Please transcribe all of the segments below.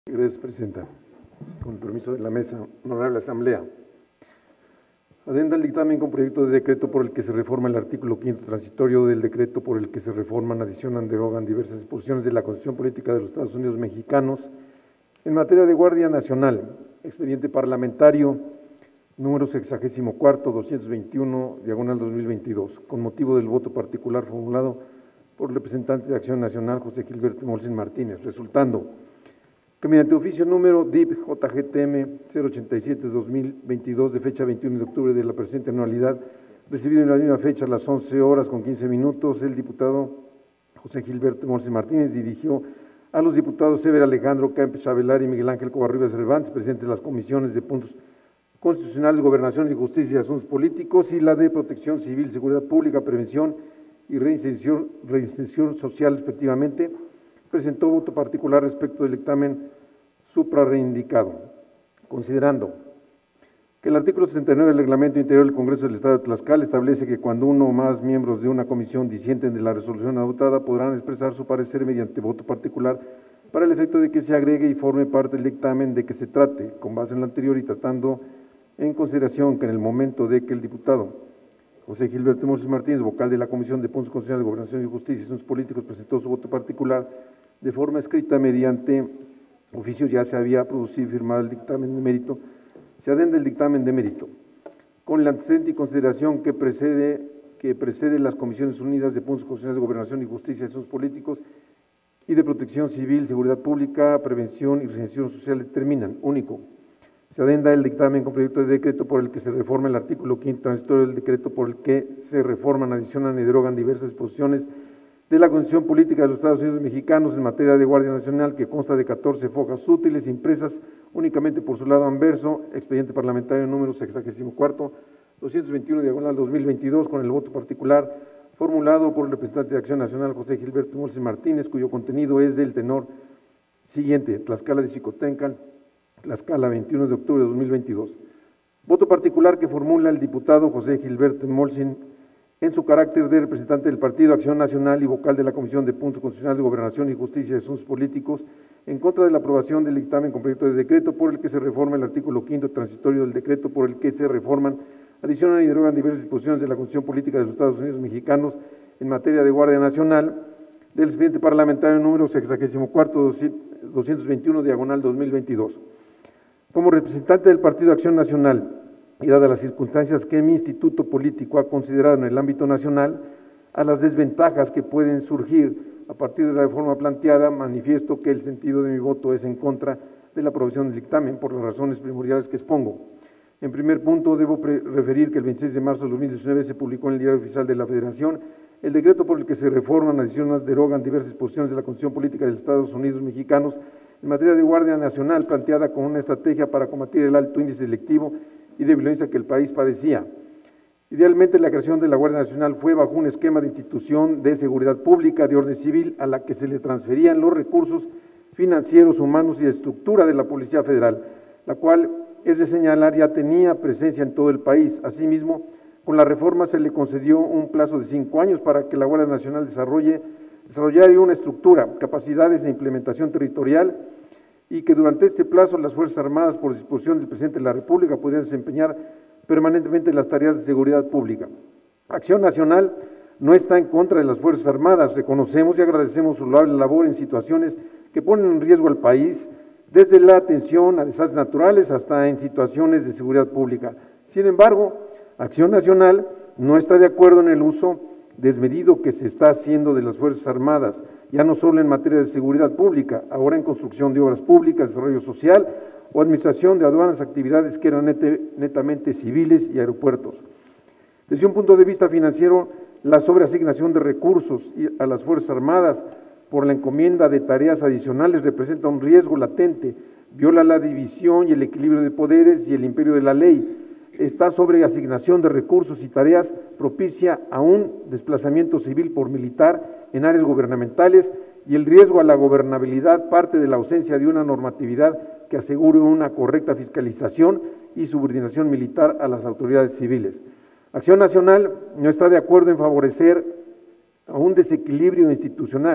Gracias, Presidenta. Con el permiso de la mesa, honorable Asamblea. Adenda al dictamen con proyecto de decreto por el que se reforma el artículo 5º transitorio del decreto por el que se reforman, adicionan, derogan diversas disposiciones de la Constitución Política de los Estados Unidos Mexicanos en materia de Guardia Nacional, expediente parlamentario número 64, 221, diagonal 2022, con motivo del voto particular formulado por el representante de Acción Nacional, José Gilberto Molsin Martínez, resultando que mediante oficio número DIP JGTM 087-2022 de fecha 21 de octubre de la presente anualidad, recibido en la misma fecha a las 11:15, el diputado José Gilberto Molsin Martínez dirigió a los diputados Eber Alejandro Kempes Avelar y Miguel Ángel Covarrubias Cervantes, presidentes de las comisiones de puntos constitucionales, gobernación y justicia y asuntos políticos, y la de protección civil, seguridad pública, prevención y reinserción social, respectivamente, presentó voto particular respecto del dictamen suprarreindicado, considerando que el artículo 69 del Reglamento Interior del Congreso del Estado de Tlaxcala establece que cuando uno o más miembros de una comisión disienten de la resolución adoptada, podrán expresar su parecer mediante voto particular para el efecto de que se agregue y forme parte del dictamen de que se trate, con base en lo anterior y tratando en consideración que en el momento de que el diputado José Gilberto Molsin Martínez, vocal de la Comisión de Puntos Constitucionales, Gobernación y Justicia y Asuntos Políticos, presentó su voto particular de forma escrita mediante oficio, ya se había producido y firmado el dictamen de mérito, se adenda el dictamen de mérito, con el antecedente y consideración que precede las Comisiones Unidas de Puntos Constitucionales, Gobernación y Justicia y Asuntos Políticos y de Protección Civil, Seguridad Pública, Prevención y Reinserción Social determinan, único, se adenda el dictamen con proyecto de decreto por el que se reforma el artículo 5º transitorio del decreto por el que se reforman, adicionan y derogan diversas disposiciones de la Constitución Política de los Estados Unidos Mexicanos en materia de Guardia Nacional, que consta de 14 fojas útiles impresas únicamente por su lado anverso, expediente parlamentario número 64, 221, diagonal 2022, con el voto particular formulado por el representante de Acción Nacional, José Gilberto Molsin Martínez, cuyo contenido es del tenor siguiente: Tlaxcala de Xicotencal, Tlaxcala, 21 de octubre de 2022. Voto particular que formula el diputado José Gilberto Molsin en su carácter de representante del Partido Acción Nacional y vocal de la Comisión de Puntos Constitucionales de Gobernación y Justicia y Asuntos Políticos, en contra de la aprobación del dictamen con proyecto de decreto por el que se reforma el artículo 5º transitorio del decreto por el que se reforman, adicionan y derogan diversas disposiciones de la Constitución Política de los Estados Unidos Mexicanos en materia de Guardia Nacional, del expediente parlamentario número 64, 221, diagonal 2022. Como representante del Partido Acción Nacional, y dadas las circunstancias que mi instituto político ha considerado en el ámbito nacional, a las desventajas que pueden surgir a partir de la reforma planteada, manifiesto que el sentido de mi voto es en contra de la aprobación del dictamen por las razones primordiales que expongo. En primer punto, debo referir que el 26 de marzo de 2019 se publicó en el Diario Oficial de la Federación el decreto por el que se reforman, adicionan, derogan diversas disposiciones de la Constitución Política de los Estados Unidos Mexicanos en materia de Guardia Nacional, planteada con una estrategia para combatir el alto índice delictivo y de violencia que el país padecía. Idealmente, la creación de la Guardia Nacional fue bajo un esquema de institución de seguridad pública de orden civil a la que se le transferían los recursos financieros, humanos y de estructura de la Policía Federal, la cual, es de señalar, ya tenía presencia en todo el país. Asimismo, con la reforma se le concedió un plazo de 5 años para que la Guardia Nacional desarrollara una estructura, capacidades e implementación territorial, y que durante este plazo las Fuerzas Armadas, por disposición del Presidente de la República, podrían desempeñar permanentemente las tareas de seguridad pública. Acción Nacional no está en contra de las Fuerzas Armadas, reconocemos y agradecemos su loable labor en situaciones que ponen en riesgo al país, desde la atención a desastres naturales hasta en situaciones de seguridad pública. Sin embargo, Acción Nacional no está de acuerdo en el uso desmedido que se está haciendo de las Fuerzas Armadas, ya no solo en materia de seguridad pública, ahora en construcción de obras públicas, desarrollo social o administración de aduanas, actividades que eran netamente civiles y aeropuertos. Desde un punto de vista financiero, la sobreasignación de recursos a las Fuerzas Armadas por la encomienda de tareas adicionales representa un riesgo latente, viola la división y el equilibrio de poderes y el imperio de la ley. Esta sobreasignación de recursos y tareas propicia a un desplazamiento civil por militar en áreas gubernamentales, y el riesgo a la gobernabilidad parte de la ausencia de una normatividad que asegure una correcta fiscalización y subordinación militar a las autoridades civiles. Acción Nacional no está de acuerdo en favorecer a un desequilibrio institucional,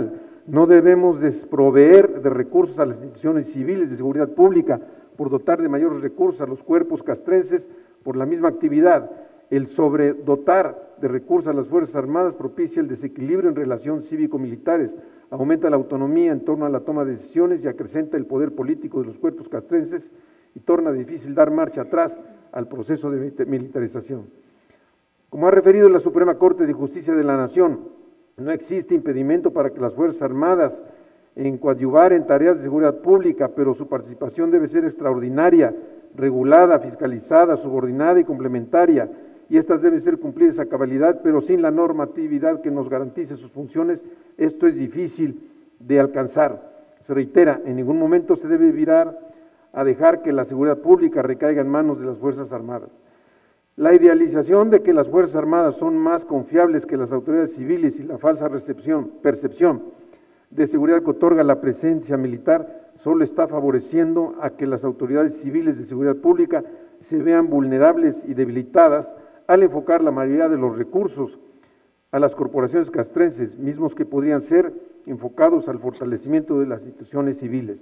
No debemos desproveer de recursos a las instituciones civiles de seguridad pública por dotar de mayores recursos a los cuerpos castrenses por la misma actividad. El sobredotar de recursos a las Fuerzas Armadas propicia el desequilibrio en relación cívico-militares, aumenta la autonomía en torno a la toma de decisiones y acrecenta el poder político de los cuerpos castrenses y torna difícil dar marcha atrás al proceso de militarización. Como ha referido la Suprema Corte de Justicia de la Nación, no existe impedimento para que las Fuerzas Armadas coadyuvar en tareas de seguridad pública, pero su participación debe ser extraordinaria, regulada, fiscalizada, subordinada y complementaria, y estas deben ser cumplidas a cabalidad, pero sin la normatividad que nos garantice sus funciones, esto es difícil de alcanzar. Se reitera, en ningún momento se debe virar a dejar que la seguridad pública recaiga en manos de las Fuerzas Armadas. La idealización de que las Fuerzas Armadas son más confiables que las autoridades civiles y la falsa percepción de seguridad que otorga la presencia militar solo está favoreciendo a que las autoridades civiles de seguridad pública se vean vulnerables y debilitadas al enfocar la mayoría de los recursos a las corporaciones castrenses, mismos que podrían ser enfocados al fortalecimiento de las instituciones civiles.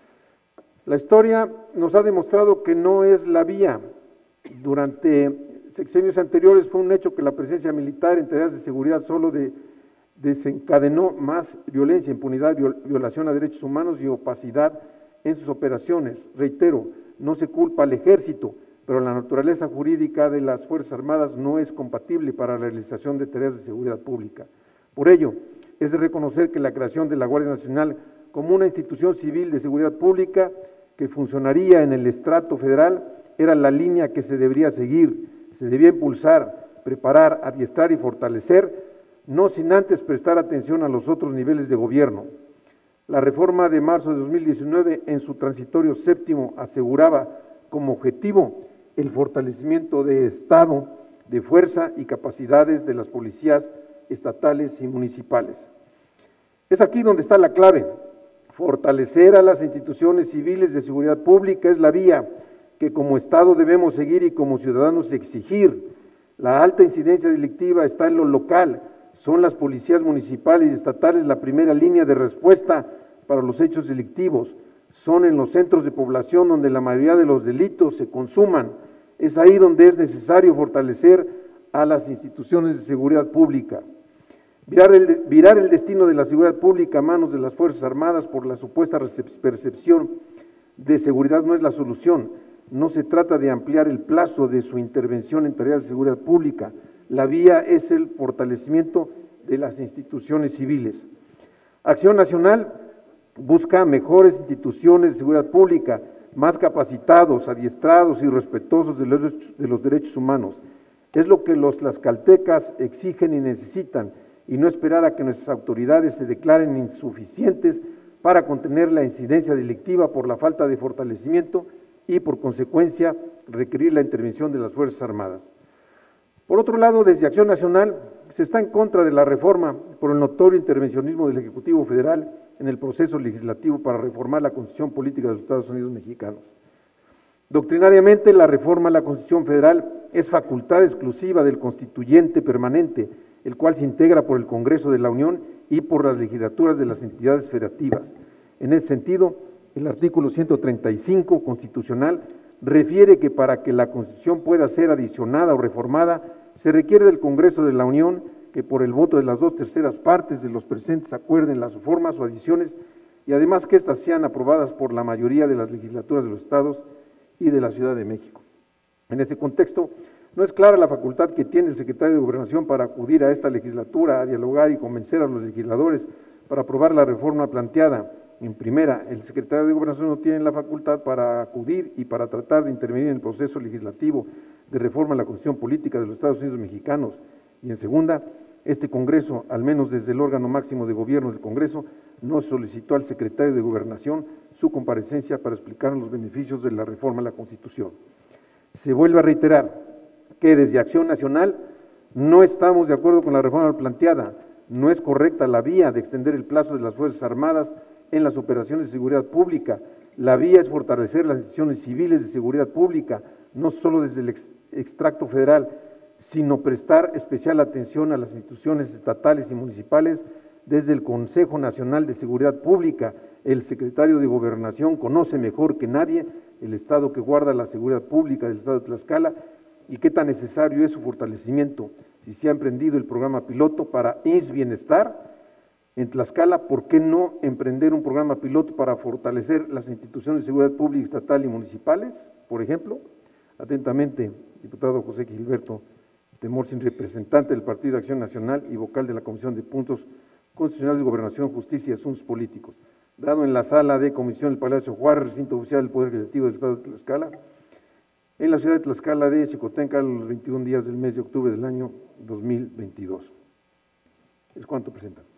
La historia nos ha demostrado que no es la vía. Durante sexenios anteriores fue un hecho que la presencia militar en tareas de seguridad solo desencadenó más violencia, impunidad, violación a derechos humanos y opacidad en sus operaciones. Reitero, no se culpa al ejército, pero la naturaleza jurídica de las Fuerzas Armadas no es compatible para la realización de tareas de seguridad pública. Por ello, es de reconocer que la creación de la Guardia Nacional como una institución civil de seguridad pública que funcionaría en el estrato federal era la línea que se debería seguir, se debía impulsar, preparar, adiestrar y fortalecer, no sin antes prestar atención a los otros niveles de gobierno. La reforma de marzo de 2019 en su transitorio séptimo aseguraba como objetivo el fortalecimiento de Estado, de fuerza y capacidades de las policías estatales y municipales. Es aquí donde está la clave. Fortalecer a las instituciones civiles de seguridad pública es la vía que como Estado debemos seguir y como ciudadanos exigir. La alta incidencia delictiva está en lo local, son las policías municipales y estatales la primera línea de respuesta para los hechos delictivos, son en los centros de población donde la mayoría de los delitos se consuman, es ahí donde es necesario fortalecer a las instituciones de seguridad pública. Virar el destino de la seguridad pública a manos de las Fuerzas Armadas por la supuesta percepción de seguridad no es la solución. No se trata de ampliar el plazo de su intervención en tareas de seguridad pública. La vía es el fortalecimiento de las instituciones civiles. Acción Nacional busca mejores instituciones de seguridad pública, más capacitados, adiestrados y respetuosos de los derechos humanos. Es lo que los tlaxcaltecas exigen y necesitan, y no esperar a que nuestras autoridades se declaren insuficientes para contener la incidencia delictiva por la falta de fortalecimiento y, por consecuencia, requerir la intervención de las Fuerzas Armadas. Por otro lado, desde Acción Nacional se está en contra de la reforma por el notorio intervencionismo del Ejecutivo Federal en el proceso legislativo para reformar la Constitución Política de los Estados Unidos Mexicanos. Doctrinariamente, la reforma a la Constitución Federal es facultad exclusiva del constituyente permanente, el cual se integra por el Congreso de la Unión y por las legislaturas de las entidades federativas. En ese sentido, el artículo 135 constitucional refiere que para que la Constitución pueda ser adicionada o reformada, se requiere del Congreso de la Unión que por el voto de las 2/3 partes de los presentes acuerden las reformas o adiciones y además que éstas sean aprobadas por la mayoría de las legislaturas de los estados y de la Ciudad de México. En ese contexto, no es clara la facultad que tiene el secretario de Gobernación para acudir a esta legislatura a dialogar y convencer a los legisladores para aprobar la reforma planteada. En primera, el secretario de Gobernación no tiene la facultad para acudir y para tratar de intervenir en el proceso legislativo de reforma a la Constitución Política de los Estados Unidos Mexicanos. Y en segunda, este Congreso, al menos desde el órgano máximo de gobierno del Congreso, no solicitó al secretario de Gobernación su comparecencia para explicar los beneficios de la reforma a la Constitución. Se vuelve a reiterar que desde Acción Nacional no estamos de acuerdo con la reforma planteada. No es correcta la vía de extender el plazo de las Fuerzas Armadas en las operaciones de seguridad pública. La vía es fortalecer las instituciones civiles de seguridad pública, no solo desde el extracto federal, sino prestar especial atención a las instituciones estatales y municipales desde el Consejo Nacional de Seguridad Pública, el secretario de Gobernación conoce mejor que nadie el estado que guarda la seguridad pública del estado de Tlaxcala y qué tan necesario es su fortalecimiento. Si se ha emprendido el programa piloto para IMSS Bienestar en Tlaxcala, ¿por qué no emprender un programa piloto para fortalecer las instituciones de seguridad pública estatal y municipales, por ejemplo? Atentamente, diputado José Gilberto Temor, sin representante del Partido de Acción Nacional y vocal de la Comisión de Puntos Constitucionales de Gobernación, Justicia y Asuntos Políticos. Dado en la sala de comisión del Palacio Juárez, recinto oficial del Poder Ejecutivo del Estado de Tlaxcala, en la ciudad de Tlaxcala de Xicotenca, los 21 días del mes de octubre del año 2022. Es cuanto presenta.